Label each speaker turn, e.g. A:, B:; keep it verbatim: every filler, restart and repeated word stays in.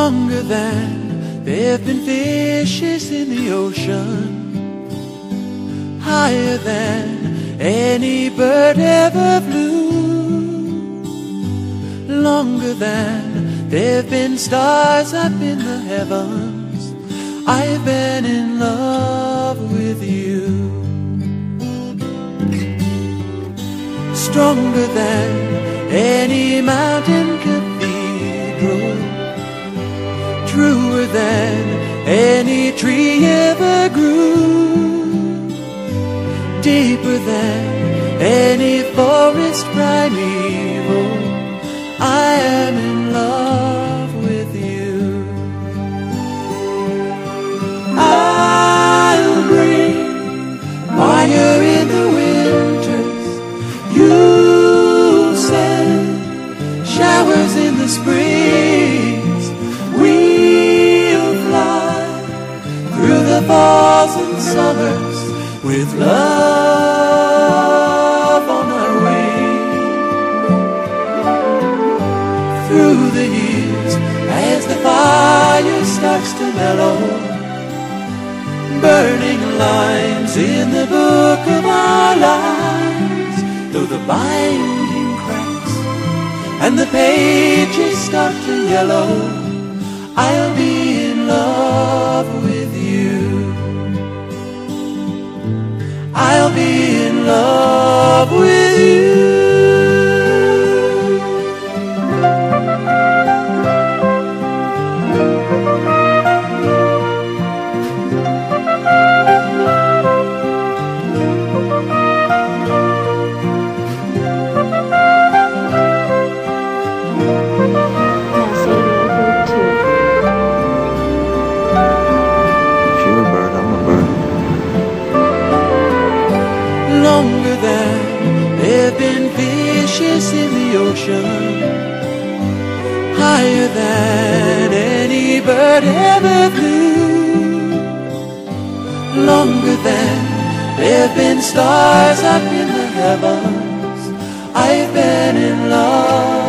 A: longer than there've been fishes in the ocean, higher than any bird ever flew, longer than there've been stars up in the heavens. I've been in love with you. Stronger than any mountain cathedral, truer than any tree ever grew, deeper than any forest primeval. I am in love with you. I'll bring fire in the winters, you'll send showers in the springs. We'll fly through the falls and summers with love on our wings. Through the years, as the fire starts to mellow, burning lines in the book of our lives, though the binding cracks and the pages start to yellow, I'll be in love with you. I'll be in love with you. Longer than there've been fishes in the ocean, higher than any bird ever flew, longer than there've been stars up in the heavens. I've been in love